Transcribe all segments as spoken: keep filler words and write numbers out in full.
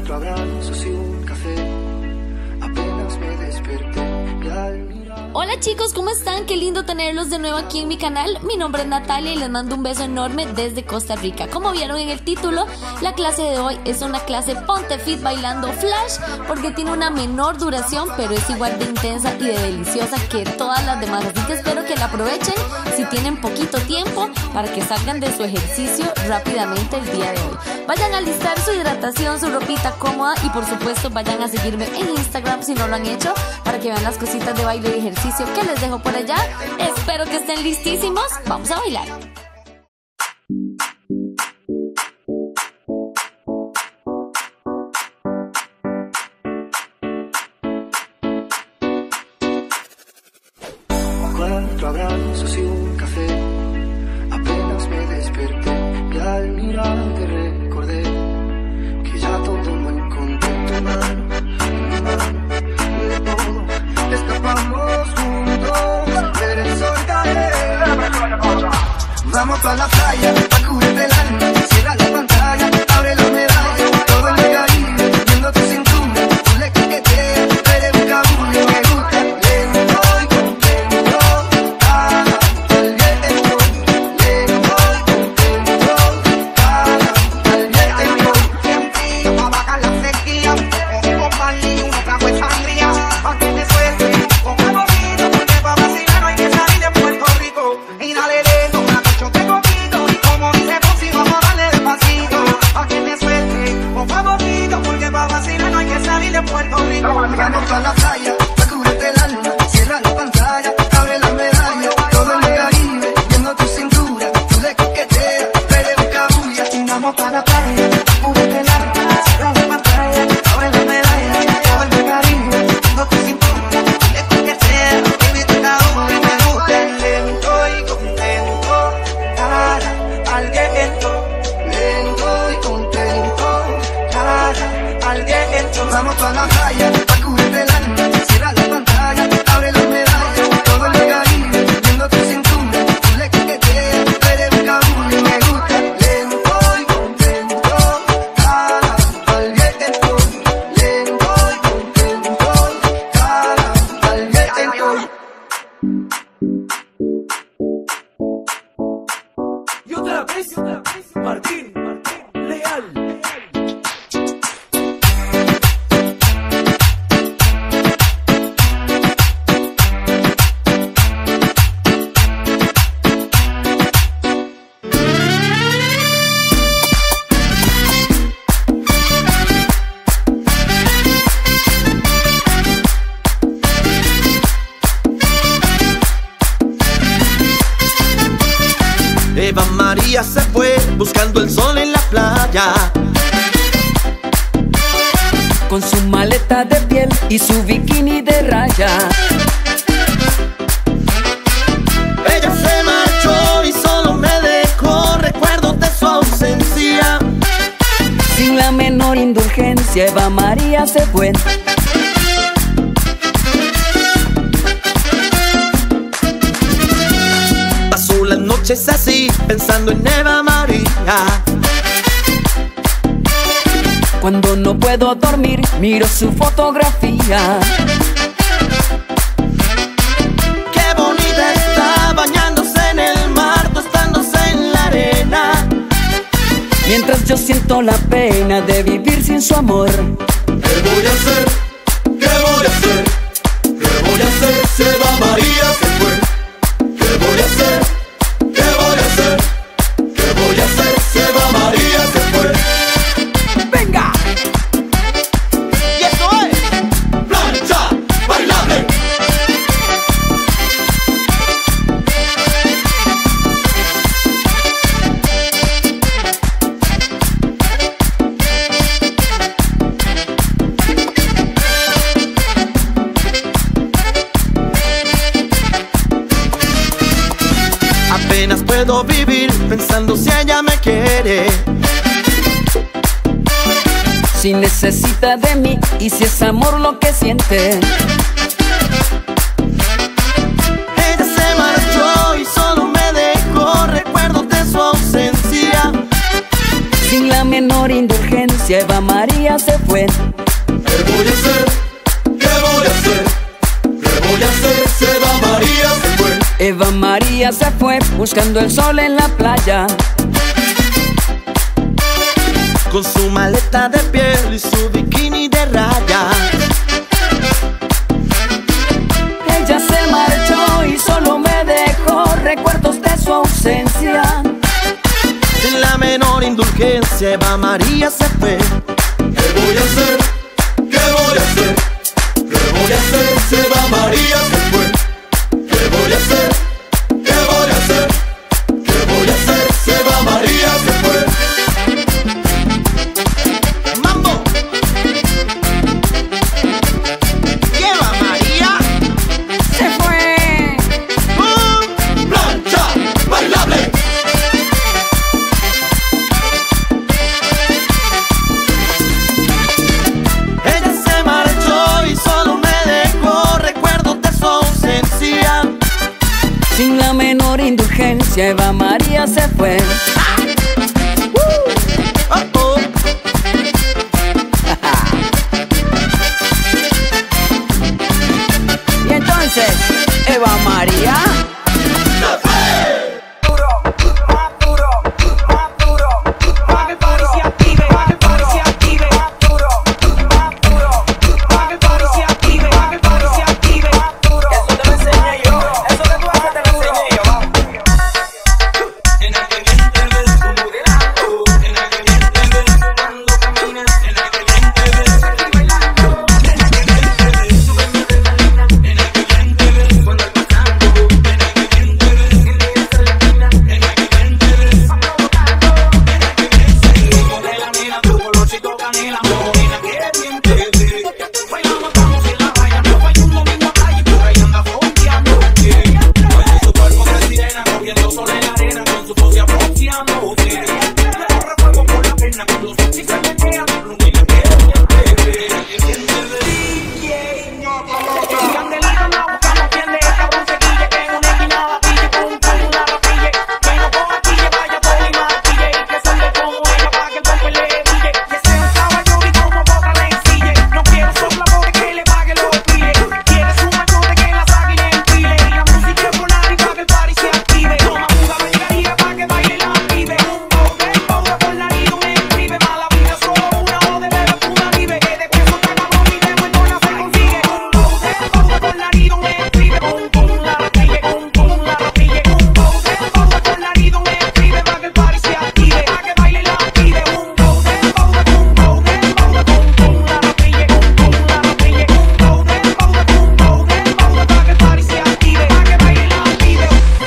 Cuatro abrazos y un café, apenas me desperté y al mirar... Hola chicos, ¿cómo están? Qué lindo tenerlos de nuevo aquí en mi canal. Mi nombre es Natalia y les mando un beso enorme desde Costa Rica. Como vieron en el título, la clase de hoy es una clase Ponte Fit bailando Flash, porque tiene una menor duración, pero es igual de intensa y de deliciosa que todas las demás. Así que espero que la aprovechen si tienen poquito tiempo para que salgan de su ejercicio rápidamente el día de hoy. Vayan a alistar su hidratación, su ropita cómoda y por supuesto vayan a seguirme en Instagram si no lo han hecho, para que vean las cositas de baile y ejercicio que les dejo por allá. Espero que estén listísimos. Vamos a bailar. Cuatro abrazos y un café, apenas me desperté y al mirarte recordé que ya todo muy contento, mano, mi mano, de todo escapamos juntos, pero el sol cae. Vamos pa' la playa, pa' cubrirte el alma, cierra la pantalla, abre la medalla, todo el Caribe, viendo tu cintura, tú le coqueteas, eres un cabullo, me gusta, lento y contento, ah, al viento, lento y contento, ah, al viento. Sentido pa' bajar la sequía, con Marley y una trago de sangría, pa' que te suelte, con el poquito, porque pa' vacilar no hay que salir de Puerto Rico, y dale lento, una cocho de coquito, y como dice Fonsi, vamos a darle despacito, pa' que te suelte, con el poquito, porque pa' vacilar no hay que salir de Puerto Rico. Vamos pa' la playa, pa' cubrirte el alma, cierra la pantalla, abre la medalla, todo el Caribe, viendo tu cintura, tú le coqueteas, eres un cabullo. Vamos pa' la playa, cúbrete el alma, cierra la pantalla, abre la medalla, todo el Caribe, viendo tu cintura, le coquetea, baby, tu cabullo, me gusta, lento y contento, cara al viento, Lento y contento, cara al viento. vamos pa' la playa, pa' cubrirte el alma, cierra la pantalla, abre la medalla, todo el Caribe, viendo tu cintura, tú le coqueteas, eres un cabullo, me gusta, lento y contento, cara al viento, lento y contento, cara al viento. Y otra vez, Martín, Martín Leal. Eva María se fue buscando el sol en la playa, con su maleta de piel y su bikini de raya. ella se marchó y solo me dejó recuerdos de su ausencia. Sin la menor indulgencia, Eva María se fue. Pasó las noches así, pensando en Eva María. Cuando no puedo dormir, miro su fotografía. Qué bonita está bañándose en el mar, tostándose en la arena. Mientras yo siento la pena de vivir sin su amor. ¿Qué voy a hacer? ¿Qué voy a hacer? ¿Qué voy a hacer si Eva María se fue? ¿Qué voy a hacer? ¿Qué voy a hacer? ¿Qué voy a hacer si Eva María se fue? ¡Venga! Y esto es Plancha Bailable. Apenas puedo vivir pensando si ella me quiere. Si necesita de mí y si es amor lo que siente. Ella se marchó y solo me dejó recuerdos de su ausencia. Sin la menor indulgencia, indulgencia, Eva María se fue. ¿Qué voy a hacer? ¿Qué voy a hacer? ¿Qué voy a hacer? Se va María, se fue. Eva María se fue buscando el sol en la playa. Con su maleta de piel y su bikini de raya. Ella se marchó y solo me dejó recuerdos de su ausencia. Sin la menor indulgencia, Eva María se fue. ¿Qué voy a hacer? ¿Qué voy a hacer? ¿Qué voy a hacer? Se va María, se fue. ¿Qué voy a hacer? ¿Qué voy a hacer? ¿Qué voy a hacer? Se va María, se fue. ¡Mambo! ¿Y Eva María? Se fue. ¡Bum! Plancha bailable. Ella se marchó y solo me dejó recuerdos de su ausencia. Sin la menor indulgencia, Eva María se fue. Oh, oh. Y entonces, Eva María Duro, más duro, más duro, más que el party se active, más que el party se active, más duro, más duro, más que el party se active, más que el party se active, más duro. Eso te lo enseñé yo, eso que tú haces te lo enseñé yo. En el que viene te ves como modelando, en el que viene te ves cuando caminas, en el que viene te ves aquí bailando, en el que viene te ves súbeme adrenalina, en el que viene te ves cuando al pasando, en el que viene te ves en esa latina, en el que viene te ves provocando, en el que viene se ritmo de la nena, tu colorcito canela, morena que bien te ves. Bailamos, estamos en la raya, no falla un domingo a calle, por ahí anda fronteando, mueve su cuerpo de sirena, cogiendo sol en la arena, con su posia bronceando, le corre fuego por la pierna, con los sexy se menea, con un niño que bien te ves, bien te ves. D J Candelita, no buscamos quien de esta broncequilla, que en una esquina batille, pum pum la rapille, que no ponga quille, vaya por y martille, y que salga como ella para que el golpe le brille, que sea un caballo y como poca le ensille, no quiero sopla porque que le pague los piles, quieres un machote que la saque y le empile, y la música es volar y para que el party se active, toma una bailarina para que baile la pibe, un bote, bote por la nariz, me escribe, mala vida solo una o de bebé una vive, que de queso está cabrón y de buen no se consigue, un bote, bote por la nariz, me escribe, pum pum la rapille, pum pum la rapille, un bote, bote por la nariz, me escribe, para que el party se active, para que baile la pibe, un bote, bote, pum bote, bote, pum pum la rapille, pum pum la rapille, un bote, bote, pum bote, bote, para que el party se active, para que baile la pibe.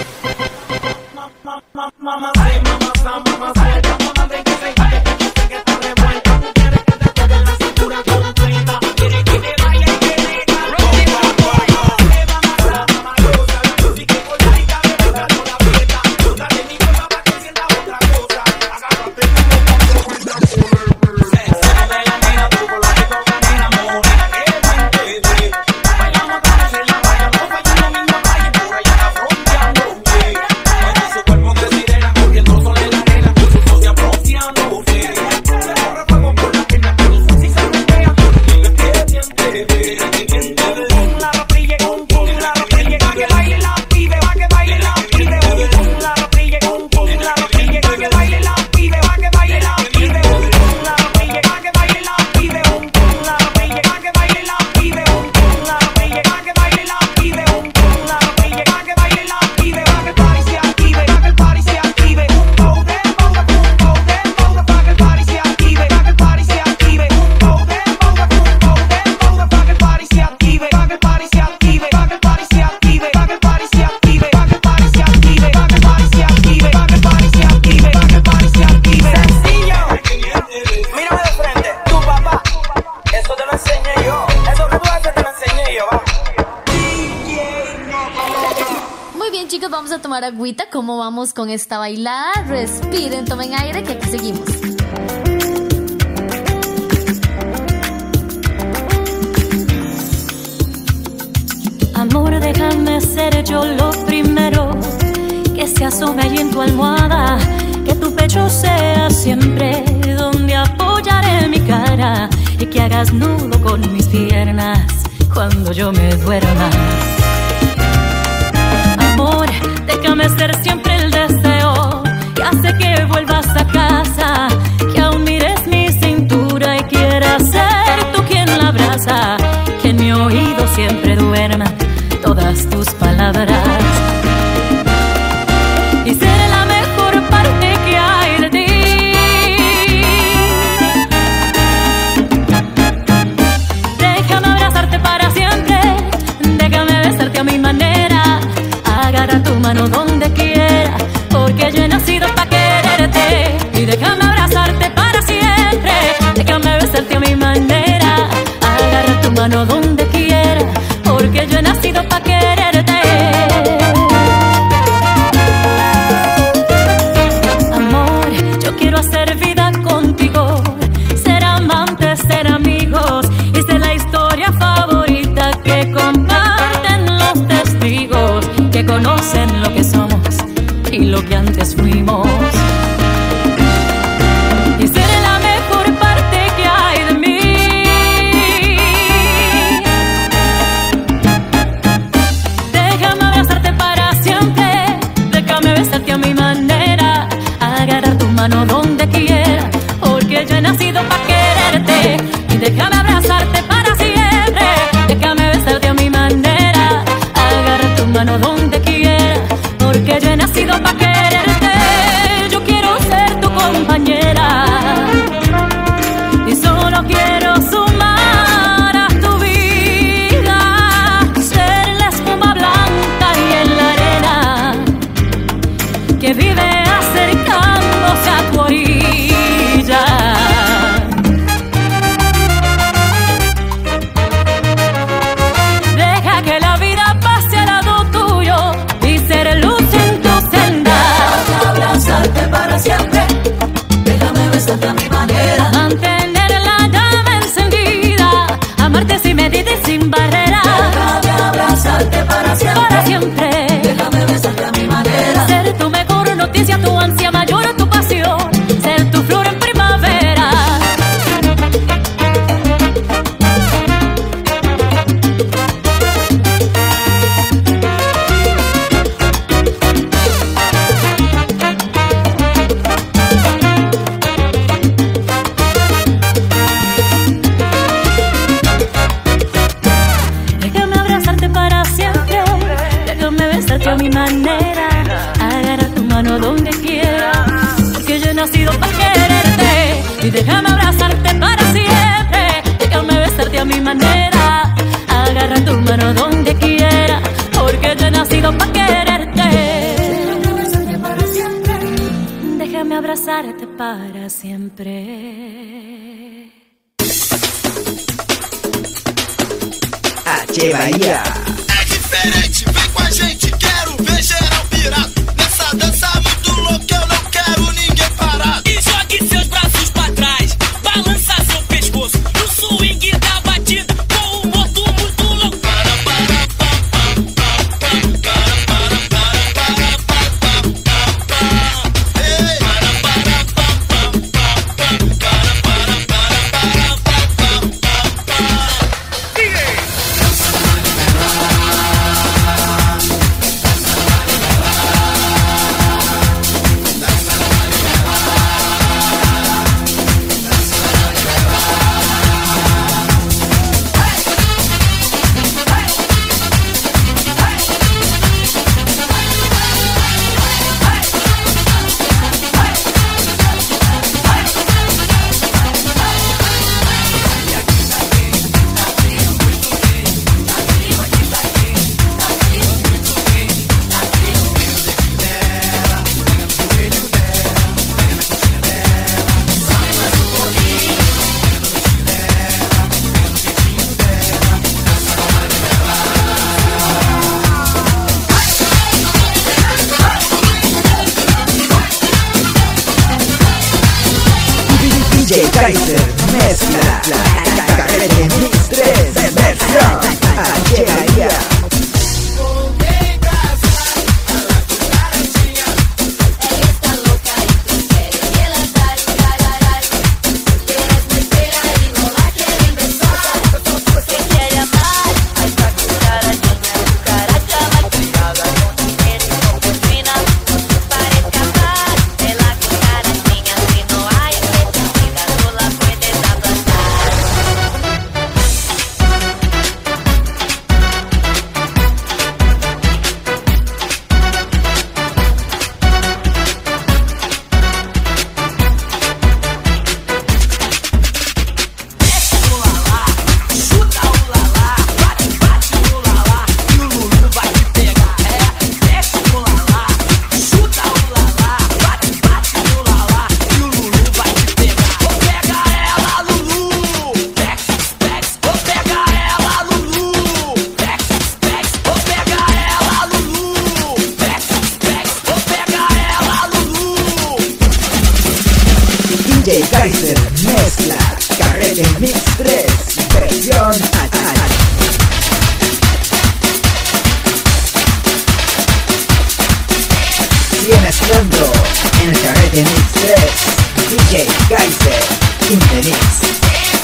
Mamá, ay, mamá, mamá, ay, mamá, de que se cae, que se que está revuelta, quieres que te toque la cintura completa, quiere que te baile y que te cante, mamá, mamá, goza la música con la rica, me gusta con la fiesta, dale mi cosa para que sienta otra cosa, agárrate como se sale la nena, tu colorito canela, morena que bien te ve, bailamos todos en la raya, no falla un domingo a calle, por allá anda fronteando, mueve su cuerpo de sirena, cogiendo sol en la arena, con su socia bronceando, le corre fuego por la pierna, con los sexy se menea, con un niño que bien te ve, que bien te ve. Pum la rapille, pum pum la rapille, pa' que baile la pibe, pa' que baile la pibe, pum la rapille, pum pum la rapille, pa' que baile la pibe, pa' que baile la pibe, pum la rapille, pa' que baile la pibe, pum la rapille, pa' que baile la pibe, pum la rapille, pa' que baile la pibe, pum la rapille, pa' que baile la pibe, pa' que el party se active, pa' que el party se active, pum bote, bote, pum bote, bote, pa' que el party se active, pa' que el party se active, pum bote, bote, pum bote, bote, pa' que el party se active, pa' que el party se active, pa' que el party se active, pa' que el party se active, pa' que el party se active, pa' que el party se active, pa' que el party se active, pa' que el party se active. Sencillo, mírame de frente, tu papá, eso te lo enseñé yo, eso que tú haces te lo enseñé yo, va. Muy bien, chicos, vamos a tomar agüita. ¿Cómo vamos con esta bailada? Respiren, tomen aire, que aquí seguimos. Amor, déjame ser yo lo primero que se asome allí en tu almohada, que tu pecho sea siempre donde apoyar hagas nudo con mis piernas cuando yo me duerma. Amor, déjame ser siempre el deseo que hace que vuelvas a casa, que aún mires mi cintura y quieras ser tú quien la abraza, que en mi oído siempre duerman todas tus palabras. Y seré la mejor parte que hay de ti. Déjame abrazarte para siempre, déjame besarte a mi manera, agarra tu mano donde quiera, porque yo he nacido para quererte. Y déjame abrazarte para siempre, déjame besarte a mi manera, agarra tu mano donde quiera, porque yo he nacido para quererte. Amor, yo quiero hacer vida contigo, ser amantes, ser amigos, y ser la historia favorita que comparten los testigos que conocen lo que somos y lo que antes fuimos. Y seré la mejor parte que hay de mí. Déjame abrazarte para siempre, déjame besarte a mi manera, agarrar tu mano donde quiera, porque yo he nacido para quererte. Y déjame abrazarte para siempre, déjame besarte a mi manera, agarrar tu mano donde quiera, porque yo he nacido para quererte. Yo quiero ser tu compañera y solo quiero sumar a tu vida, ser la espuma blanca y en la arena que vive acercándose a tu orilla. Deja que la vida pase al lado tuyo y ser luz en tu senda. Abrazarte para siempre, déjame besarte a mi manera, mantener la llama encendida, amarte sin medida y sin barrera. Déjame abrazarte para siempre, para siempre, déjame besarte a mi manera, ser tu mejor noticia, tu ansia mayor, tu pasión, ser tu flor en primavera. Déjame abrazarte para siempre, déjame besarte a mi manera, agarra tu mano donde quiera, porque yo he nacido para quererte. Y déjame abrazarte para siempre, déjame besarte a mi manera, agarra tu mano donde quiera, porque yo he nacido para quererte. Déjame besarte para siempre, déjame abrazarte para siempre. H Bahia. É diferente, vem com a gente, quero ver geral pirado. Nessa dança muito louca, eu não quero ninguém parado. E jogue seus braços pra trás, balança seu pescoço no swing da batida, com um morto muito louco. Para, para, pa, pa, pa, pa, para, para, para, para, pa, pa, pa, pa. Ei, para, para, pa, pa, pa, pa, para, para, para, para, pa, pa, pa, pa. D J Kaiser mezcla Cajete Mix tres versión H Bahia. Ella está loca y tú quieres relatar, quieres meter ahí, no la quieren ver. Cacarete Mix tres, versión H. Sigue mezclando en el Cacarete Mix tres, D J Kaiser in the mix.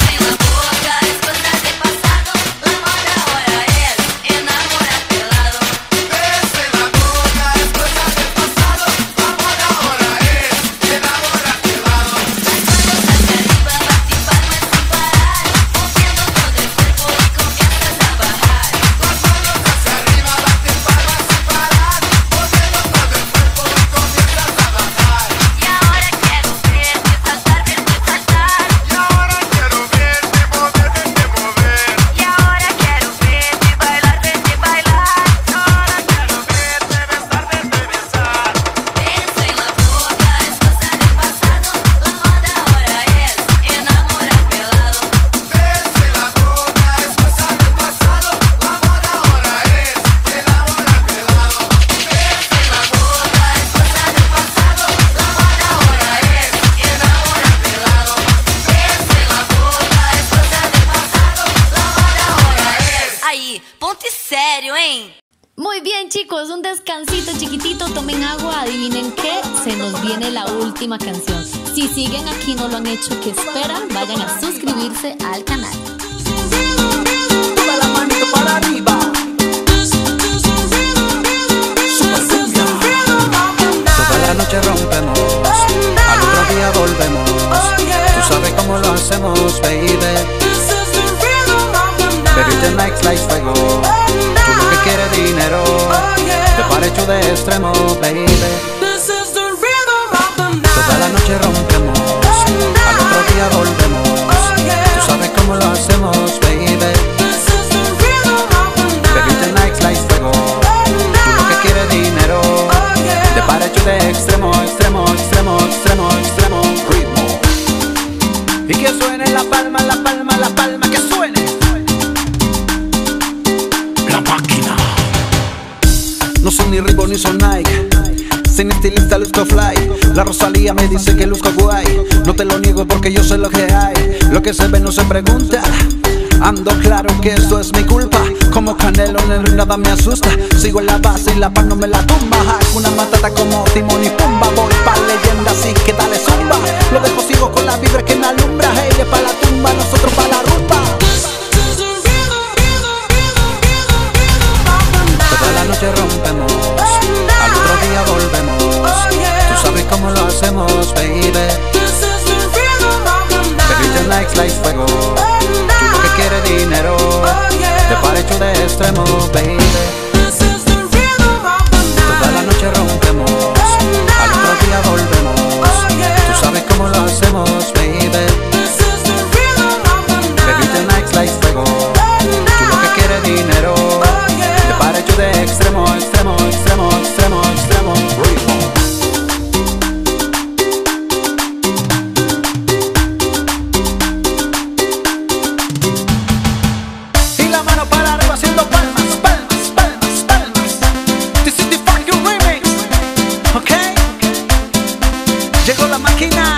Muy bien, chicos, un descansito chiquitito, tomen agua, adivinen qué, se nos viene la última canción. Si siguen aquí no lo han hecho, ¿qué esperan? Vayan a suscribirse al canal. Toda la manito para arriba. Toda la noche rompemos, al otro día volvemos. Tú sabes cómo lo hacemos, baby. Baby, tonight's like fuego. Tú lo que quieres dinero. Te parecho de extremo, baby. Toda la noche rompemos, al otro día volvemos. Tú sabes cómo lo hacemos, baby. Baby, tonight's like fuego. Tú lo que quieres dinero. Te parecho de extremo, extremo, extremo, extremo, extremo. Ritmo. Y que suene la palma, la palma, la palma, que suene. No son ni Reebok ni son Nike, sin estilista luzco fly. La Rosalía me dice que luzco guay. No te lo niego porque yo sé lo que hay. Lo que se ve no se pregunta. Ando claro que esto es mi culpa. Como Canelo en el ring nada me asusta. Sigo en la base y la paz no me la tumba. Una matata como Timón y Pumba. Voy pa' leyenda así que dale zumba. Lo dejo sigo con la vibra que me alumbra. Hey, pa' la tumba, nosotros pa' la rumba. Toda la noche rompemos, al otro día volvemos. Tú sabes cómo lo hacemos, baby. Baby, tonight's like fuego. Tú lo que quieres dinero. Te parecho de extremo, baby. Toda la noche rompemos, al otro día volvemos. Tú sabes cómo lo hacemos, baby. Baby, tonight's like fuego. Tú lo que quieres dinero. Te parecho de extremo, extremo, extremo, extremo, extremo. Ritmo. Y la mano para arriba haciendo palmas, palmas, palmas, palmas. This is the fucking remix, ¿ok? Llegó la máquina.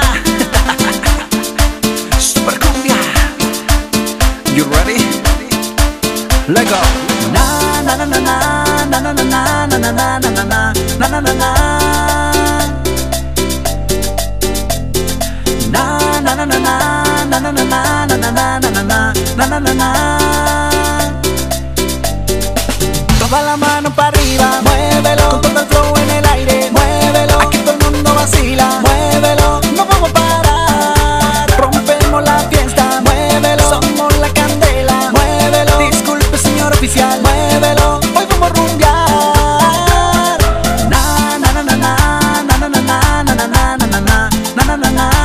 Super cumbia. You ready? Let go. Na na na na na na na na na na na na na na na na na na. Na na na na na na na na na na na na na na na na. Toda la mano para arriba, muévelo. Con todo el flow en el aire, muévelo. Aquí todo el mundo vacila, muévelo. No vamos a parar, rompemos la fiesta, muévelo. Somos la candela, muévelo. Disculpe señor oficial, muévelo. Hoy vamos a rumbear. Na na na na na na na na na na na na na na na na na.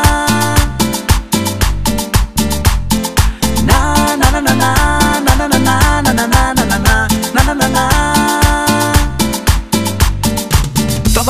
Na na na na na na na na na na na na na na na na na.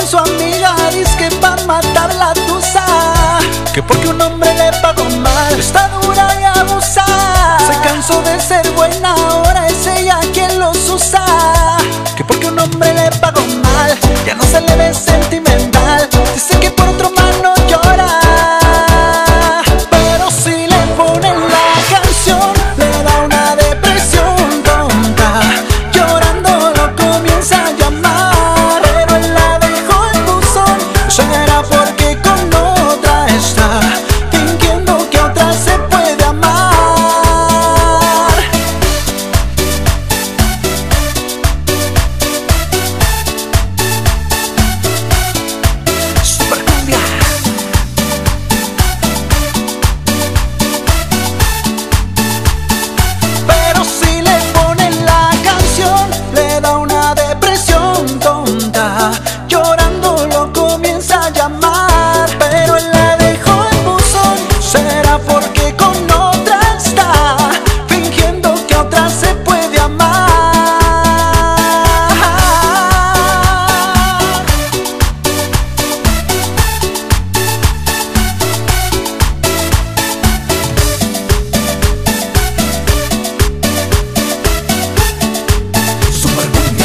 con su amiga, dice que pa' matar la tusa, que porque un hombre le pagó mal, está dura y abusa. Se cansó de ser buena, ahora es ella quien los usa, que porque un hombre le pagó mal, ya no se le ve sentimental. Dice que por otro mano llora, pero si le ponen la canción le da una depresión tonta. Llorando lo comienza a llamar, pero él la dejó en buzón. Será porque con otra está, fingiendo que otra se puede amar. Supercumbia. Pero si le ponen la canción le da una depresión tonta. Llorando lo comienza a llamar, pero él la dejó en buzón. Será porque con otra está, fingiendo que otra se puede amar. Supercumbia,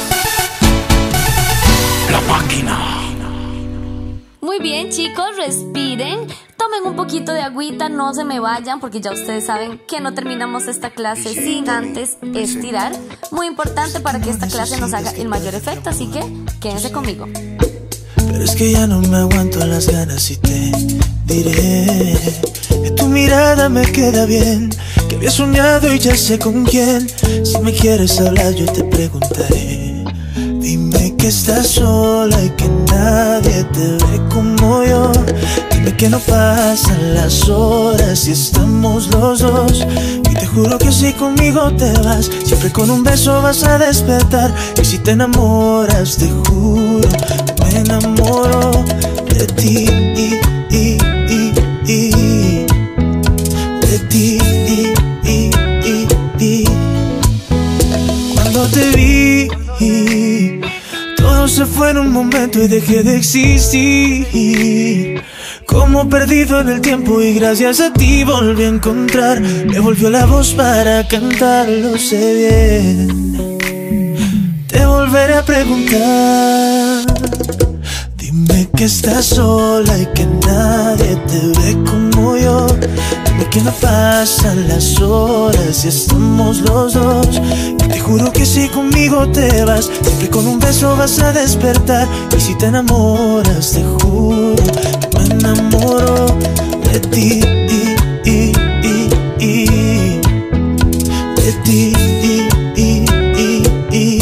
la máquina. Muy bien, chicos, respiren, tomen un poquito de agüita, no se me vayan porque ya ustedes saben que no terminamos esta clase sin antes estirar. Muy importante para que esta clase nos haga el mayor efecto, así que quédense conmigo. Pero es que ya no me aguanto las ganas y te diré que tu mirada me queda bien, que había soñado y ya sé con quién. Si me quieres hablar yo te preguntaré. Dime que estás sola y que nadie te ve como yo. Dime que no pasan las horas y estamos los dos. Y te juro que si conmigo te vas, siempre con un beso vas a despertar. Y si te enamoras, te juro que me enamoro de ti, y, y, y, y, de ti, y, y, y, y. Cuando te vi, todo se fue en un momento y dejé de existir. Como perdido en el tiempo y gracias a ti volví a encontrar. Me volvió la voz para cantar, lo sé bien. Te volveré a preguntar. Dime que estás sola y que nadie te ve como yo. Dime que no pasan las horas y estamos los dos. Y te juro que si conmigo te vas, siempre con un beso vas a despertar. Y si te enamoras, te juro que me enamoro de ti, y, y, y, y, de ti, y, y, y, y.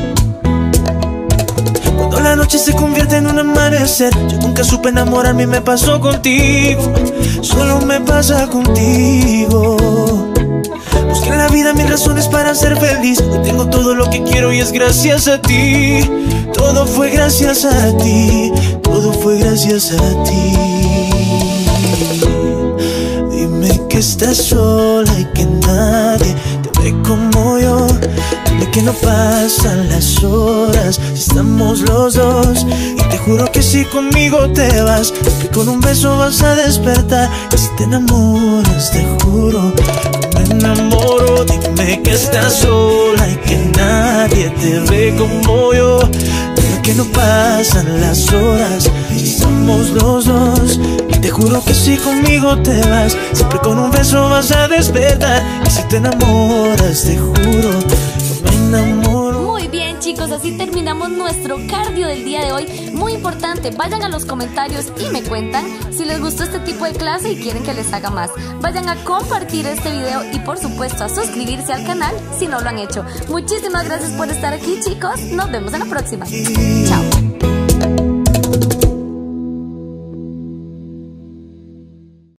Cuando la noche se convierte en un amanecer, yo nunca supe enamorarme y me pasó contigo. Solo me pasa contigo. Busqué en la vida mil razones para ser feliz. Hoy tengo todo lo que quiero y es gracias a ti. Todo fue gracias a ti. Todo fue gracias a ti. Dime que estás sola y que nadie te ve como yo. Dime que no pasan las horas si estamos los dos. Y te juro que si conmigo te vas, que con un beso vas a despertar. Y si te enamoras, te juro que me enamoro. Dime que estás sola y que nadie te ve como yo. Dime que no pasan las horas si estamos los dos. Y te juro que si conmigo te vas, siempre con un beso vas a despertar. Y si te enamoras, te juro que me enamoro. Muy bien, chicos, así terminamos nuestro cardio del día de hoy. Muy importante, vayan a los comentarios y me cuentan si les gustó este tipo de clase y quieren que les haga más. Vayan a compartir este video y por supuesto a suscribirse al canal si no lo han hecho. Muchísimas gracias por estar aquí, chicos. Nos vemos en la próxima. Chao.